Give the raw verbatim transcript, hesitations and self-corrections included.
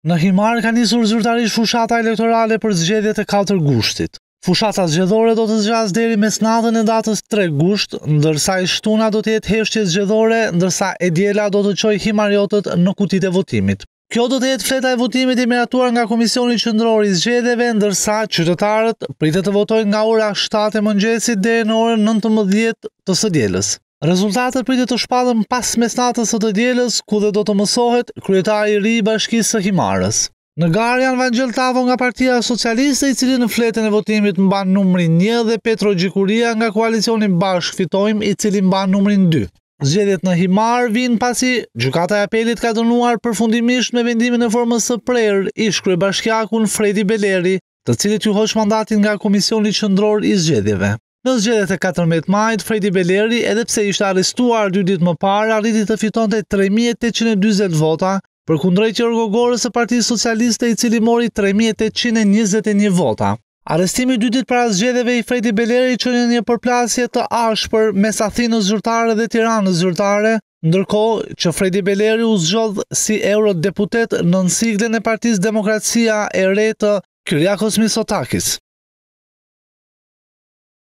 Në Himar ka nisur zyrtarisht fushata elektorale për zgjedhjet e katër gushtit. Fushata zgjedhore do të zgjas deri mesnatën e datës tre gusht, ndërsa e shtuna do të jetë heshtje zgjedhore, ndërsa e diela do të çojë himariotët në kutitë e votimit. Kjo do të jetë fleta e votimit i miratuar nga Komisioni Qendror i Zgjedhjeve, ndërsa qytetarët pritet të votojnë nga ora shtatë e mëngjesit deri në orën nëntëmbëdhjetë të së dielës. Rezultatet pritet të shpallen pas mesnatës së të dielës, ku dhe do të mësohet kryetari i ri i Bashkisë së Himarës. Në garë janë Vangel Tavo nga Partia Socialiste, i cili në fletën e votimit mban numrin një, dhe Petro Gjikuria nga koalicioni Bashk Fitojmë, i cili mban numrin dy. Zgjedhjet në Himar vijnë pasi gjykata e apelit ka dënuar përfundimisht me vendimin e formës së prerë ish kryebashkiakun Fredi Beleri, të cilit ju hoq mandatin nga Komisioni Qendror i Zgjedhjeve. Në zgjedhjet e katërmbëdhjetë majit, Fredi Beleri, edhe pse ishte arrestuar dy ditë më parë, arriti të fitonte tre mijë e tetëqind e dyzet vota, përkundrejt Jorgo Gorës së Partisë Socialiste, i cili mori tre mijë e tetëqind e njëzet e një vota. Arrestimi dy ditë para zgjedhjeve i Fredi Beleri çon në një përplasje të ashpër mes Athinës zyrtare dhe Tiranës zyrtare, ndërkohë që Fredi Beleri u zgjodh si eurodeputet nën siglën e Partisë Demokracia e Re të Kyriakos Mitsotakis.